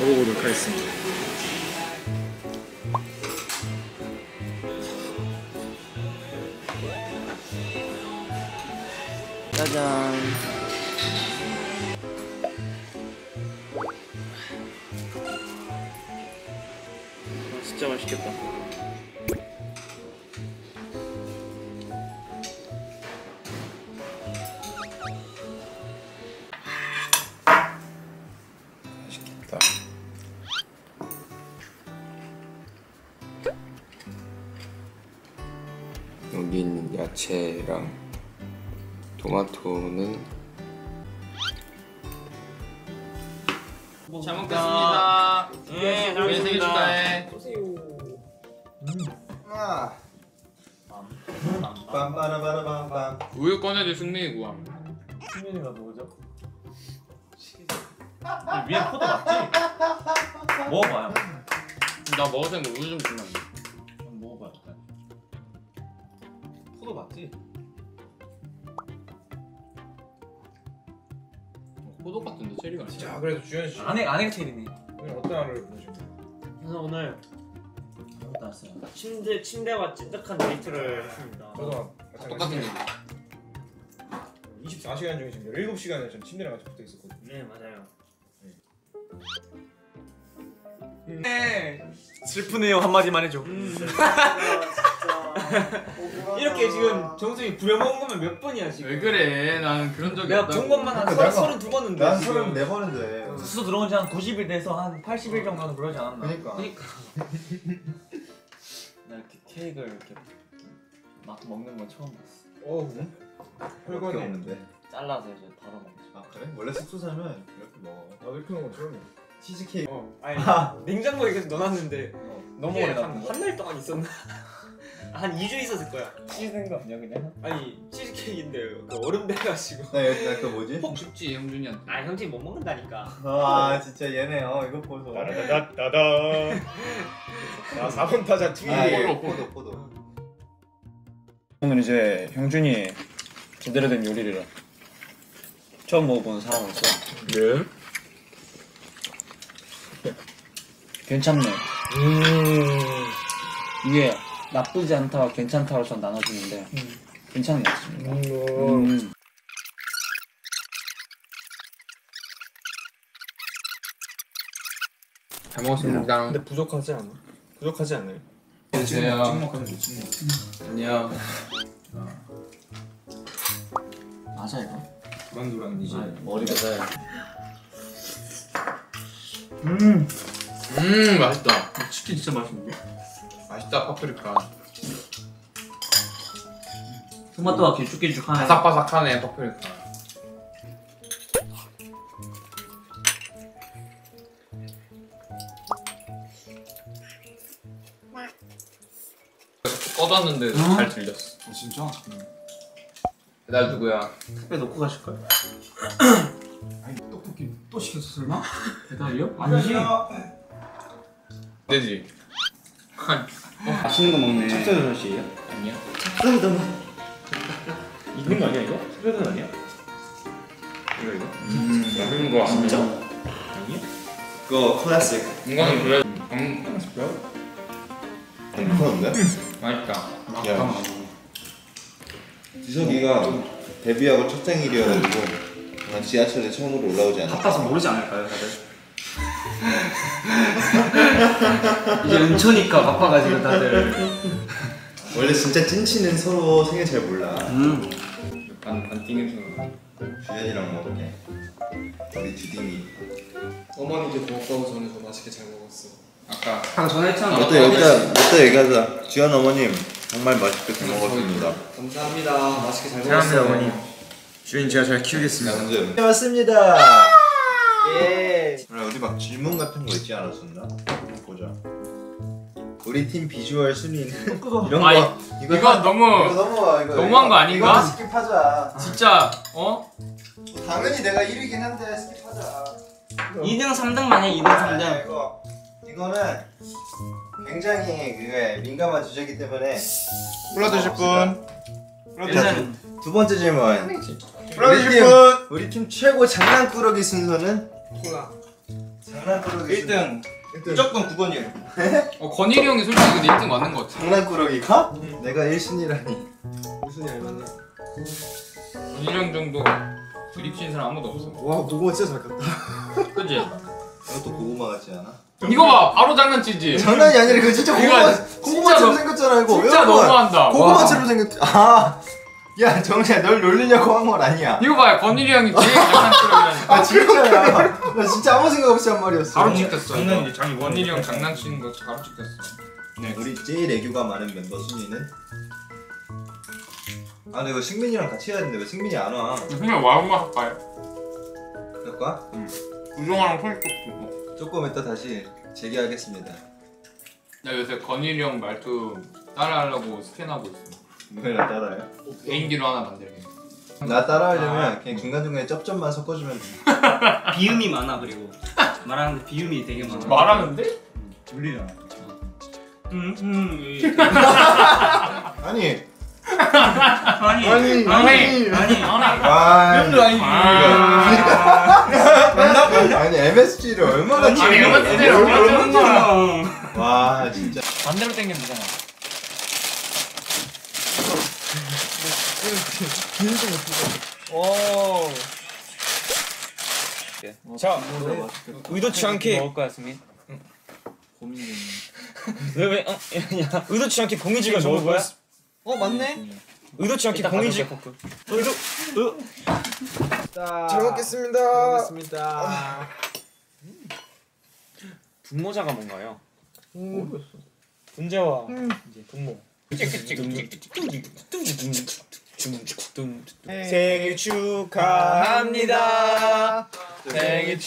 가보도록 하겠습니다. 짜잔. 진짜 맛있겠다. 맛있겠다. 여기 있는 야채랑 토마토는 잘 먹겠습니다. 네, 잘 먹겠습니다. 축하해. 빰빠라바라밤빰. 우유 꺼내줄 승민이 구함. 승민이가 뭐죠? 위에 포도 맞지? 먹어봐요. 나 먹을 때 우유 좀 주면 안 돼? 한번 먹어봐요. 포도 맞지? 포도 같은데 체리가 아니야. 자, 그래서 주현 씨 안에 체리네. 오늘 어떤 하루를 보내셨나요? 저는 오늘 아무것도 안 써요. 침대와 찐득한 데이트를 했습니다. 저도 똑같은 얘기. 24시간 중에 지금 17시간을 전 침대랑 같이 붙어 있었거든요. 네, 맞아요. 네. 슬프네요. 한마디만 해줘. 진짜. 이렇게 지금 정수이 부려먹은 거면 몇 번이야 지금? 왜 그래? 나는 그런 적이 내가 없다고. 본 것만 한 내가- 32번인데 난 지금 34번인데. 수소 들어온 지 한 90일 돼서 한 80일 정도는 그러지 않았나? 그러니까. 나 이렇게 케이크를 이렇게 막 먹는 건 처음 봤어. 어우. 혈관이 없는데. 잘라서 이제 바로 먹지. 아 그래? 원래 숙소 살면 이렇게 먹어. 나도 이렇게 먹은 거 처음이야. 치즈케이크. 아니, 냉장고에 계속 넣어놨는데 너무 이게 오래 한 달 동안 있었나? 한 2주 있었을 거야. 씻는 거 아니야 그냥? 아니, 치즈케이크인데 그 얼음 돼가지고. 나그 뭐지? 폭 죽지 형준이한테. 아, 형팀 못 먹는다니까. 아 진짜 얘네 이거 보소. 따다다다다. 자, 4번 타자 투이. 포도. 오늘 이제 형준이 제대로 된 요리를 처음 먹어보는 사람으로서 예? 괜찮네. 이게 나쁘지 않다, 괜찮다로 전 나눠지는데 괜찮은 것 같습니다. 잘 먹었습니다. 근데 부족하지 않아? 부족하지 않아요? 안녕하세요. 찍먹하면 돼, 찍먹. 안녕. 맞아 이거? 만두랑 이제 머리가 맛있다. 치킨 진짜 맛있는데? 맛있다 파프리카. 토마토가 길쭉길쭉하네. 바삭바삭하네 파프리카. 꺼졌는데 잘 들렸어. 진짜? 배달 누구야? 택배 놓고 가실 거야? 아니 떡볶이 또 시켰어 설마? 배달이요? 아니지. 되지. 맛있는 거 먹네. 찹쌀도넛이에요? 아니야? 있는 거 아니야 이거? 찹쌀도 아니야? 이거? 맛있는 거 진짜? 아니야? 그거 클래식. 이거는 그래. 그런데? 맛있다. 야. 지석이가 데뷔하고 첫 생일이어가지고 난 지하철에 처음으로 올라오지 않았어. 바빠서 모르지 않을까요 다들? 이제 은초니까 바빠가지고 다들. 원래 진짜 찐치는 서로 생일 잘 몰라. 반띵해서. 주연이랑 먹을게. 우리 주딩이. 어머니께 고맙다고 전해줘. 맛있게 잘 먹었어. 아까 방 전화했잖아. 이것도 얘기하자. 주연 어머님 정말 맛있게 잘 먹었습니다. 감사합니다. 맛있게 잘 먹었어요. 어머니. 주인 제가 잘 키우겠습니다. 네, 맞습니다. 예. 우리 막 질문 같은 거 있지 않았었나? 한번 보자. 우리 팀 비주얼 순위는 이런 거. 아니, 이거 이거 너무 너무한 거 아닌가? 이거 스킵하자. 진짜 당연히 내가 1위긴 한데 스킵하자. 2등 3등만 해. 2등 3등. 이거는 굉장히 그게 민감한 주제이기 때문에 골라드실 분. 일단 두 번째 질문. 골라드실 분. 우리 팀 최고 장난꾸러기 순서는? 콜라. 장난꾸러기 1등 무조건 9번이에요. 건일이 형이 솔직히 근데 1등 맞는 것 같아. 장난꾸러기가? 내가 1순위라니. 무슨 얄만해. 건일이 형 정도 드립친 사람 아무도 없어. 와 고구마 진짜 잘 깠다. 그치? 이것도 고구마 같지 않아? 이거 봐! 바로 장난치지? 장난이 아니라 그거 진짜 고구마처럼 생겼잖아 이거. 진짜 여러분, 너무한다. 고구마처럼 생겼. 아, 야 정시야 널 놀리려고 한 건 아니야. 이거 봐요. 건일이 형이 제일 장난꾸러기라니까. 아 진짜야. 나 진짜 아무 생각 없이 한 말이었어. 바로 찍혔어. 장난이지, 장이 건일이 형 장난치는 거 바로 찍혔어. 네, 우리 제일 애교가 많은 멤버 순위는? 아 근데 이거 승민이랑 같이 해야 되는데 왜 승민이 안 와? 그냥 와우마 할까요? 그럴까? 우정아랑 손톱 고 조금 이따 다시 재개하겠습니다. 나 요새 건일이 형 말투 따라하려고 스캔하고 있어. 왜 나 따라해? 개인기로 하나 만들게. 나 따라하려면 그냥 중간중간에 쩝쩝만 섞어주면 돼. 비음이 많아. 그리고 말하는데 비음이 되게 많아. 말하는데? 울리잖아. 아니 아니 아니 와 맞나? 아니 MSG를 얼마나 아니 MSG를 얼마나 찍는 거야? 와 진짜 반대로 당기면 되잖아. 오. 자, 의도치 않게 먹을 거야, 수민? 고민되네. 왜 야, 의도치 않게 공이지가 먹을 거야? 맞네. 의도치 않게 이따 공이지. 가져올게, 포크. 잘 먹겠습니다. 잘 먹겠습니다. 분모자가 뭔가요? 분재와 이제 분모. 생일 축하합니다. 생일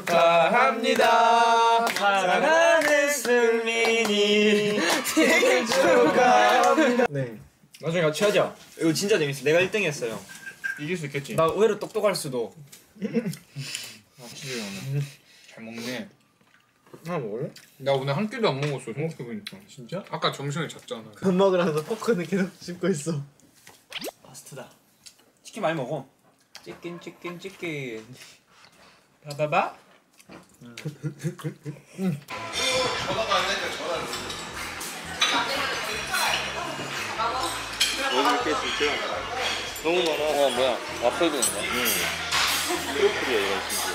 축하합니다. 사랑하는 승민이 생일 축하합니다. 네. 나중에 같이 하자. 이거 진짜 재밌어. 내가 1등 했어요. 이길 수 있겠지. 나 의외로 똑똑할 수도. 확실히 잘 먹네. 나 먹을래? 나 오늘 한 끼도 안 먹었어. 생각해보니까. 진짜? 아까 점심에 잤잖아. 밥 먹으라면서 포크는 계속 씹고 있어. 파스트다. 치킨 많이 먹어. 치킨. 봐봐봐. 너무 많아. 어, 뭐야. 와플도 있네. 트러플이야 이건 진짜.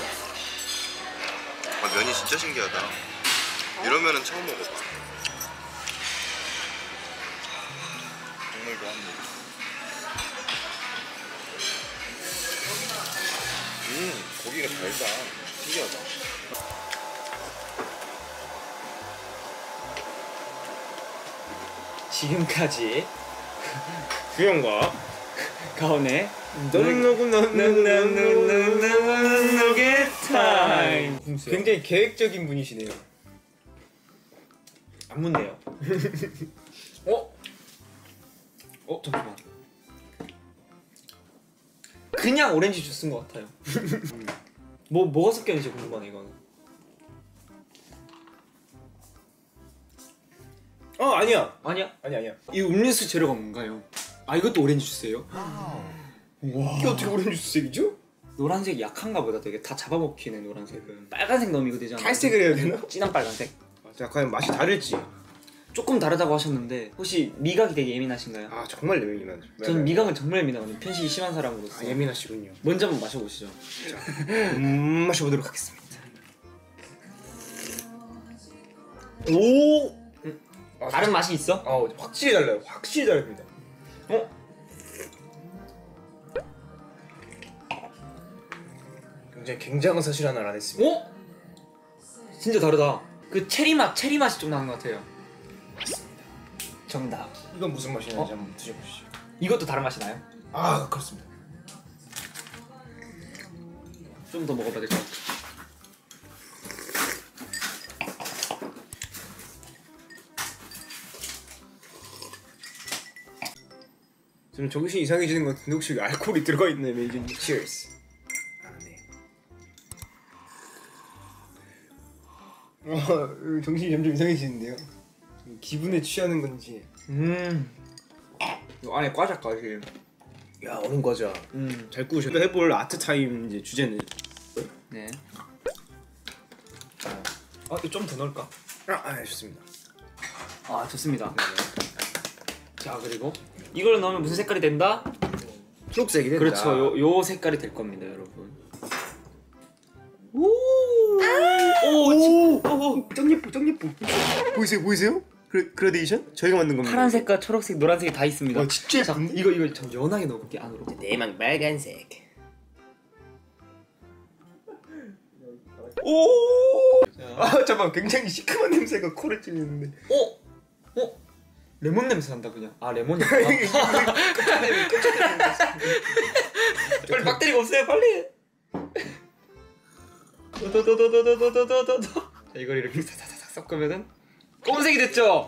아 면이 진짜 신기하다. 이런 면은 처음 먹어봐. 국물도 한 입. 고기가 달다. 신기하다. 지금까지 규영과 가온의 누게 타임. 굉장히 계획적인 분이시네요. 안 묻네요. 잠시만. 그냥 오렌지 주스인 것 같아요. 뭐가 섞였는지 궁금하네 이거는. 아니야. 아니야? 아니야. 이 음료수 재료가 뭔가요? 아 이것도 오렌지 주스예요? 와 이게 어떻게 오렌지 주스색이죠? 노란색 약한가 보다. 되게 다 잡아먹히네 노란색은. 빨간색 넣으면 이거 되잖아. 탈색을 해야 되나? 진한 빨간색. 자 과연 맛이 다를지. 조금 다르다고 하셨는데 혹시 미각이 되게 예민하신가요? 아 정말 예민하죠. 저는 미각은 정말 예민하거든요. 편식이 심한 사람으로서. 예민하시군요. 먼저 한번 마셔보시죠. 마셔보도록 하겠습니다. 오! 다른 맛이 있어? 확실히 달라요. 확실히 다릅니다. 굉장히 굉장한 사실 하나를 알아냈습니다. 오? 진짜 다르다. 그 체리 맛이 좀 나는 것 같아요. 정답. 이건 무슨 맛이 나는지 한번 드셔보시죠. 이것도 다른 맛이 나요? 아 그렇습니다. 좀 더 먹어봐야 될 것 같아. 저는 정신이 이상해지는 것 같은데 혹시 알코올이 들어가 있나요? 메이저님? Cheers. 네. 정신이 점점 이상해지는데요. 기분에 취하는 건지. 이 안에 과자까지. 야 얼음 과자. 잘 구우셨네. 해볼 아트 타임 이제 주제는. 네. 이거 좀 더 넣을까? 좋습니다. 아 좋습니다. 자 그리고 이걸 넣으면 무슨 색깔이 된다? 초록색이 된다. 그렇죠. 요 색깔이 될 겁니다, 여러분. 짱 예뻐, 짱 예뻐. 보이세요? 그라데이션? 저희가 만든 겁니다. 파란색과 초록색, 노란색이 다 있습니다. 진짜 자, 이거 좀 연하게 넣어볼게 안으로. 대망 빨간색. 잠깐 굉장히 시큼한 냄새가 코를 찔리는데. 레몬 냄새 난다 그냥. 아 레몬이. 빨리 막대리가 없어요 빨리. 도도도도도도도도도도. 자 이걸 이렇게 사사삭 섞으면은 검은색이 됐죠.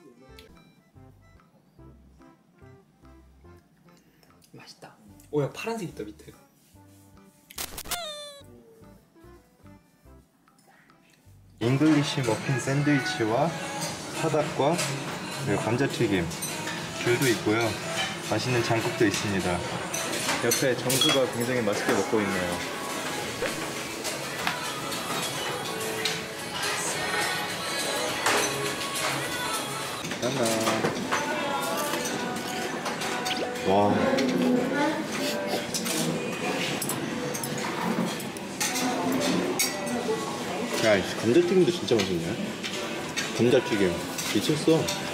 맛있다. 오야 파란색 있다 밑에. 잉글리시 머핀 샌드위치와 사닭과 감자튀김, 귤도 있고요. 맛있는 장국도 있습니다. 옆에 정수가 굉장히 맛있게 먹고 있네요. 와. 야, 감자튀김도 진짜 맛있네. 감자튀김 미쳤어.